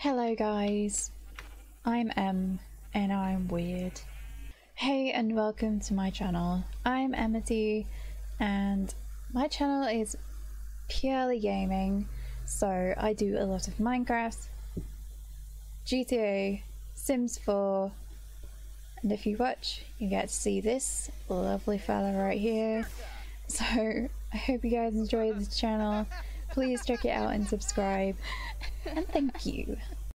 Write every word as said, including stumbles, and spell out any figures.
Hello guys, I'm Em and I'm weird. Hey and welcome to my channel. I'm xEmity and my channel is purely gaming, so I do a lot of Minecraft, G T A, Sims four, and if you watch you get to see this lovely fella right here. So I hope you guys enjoy this channel. Please check it out and subscribe, and thank you.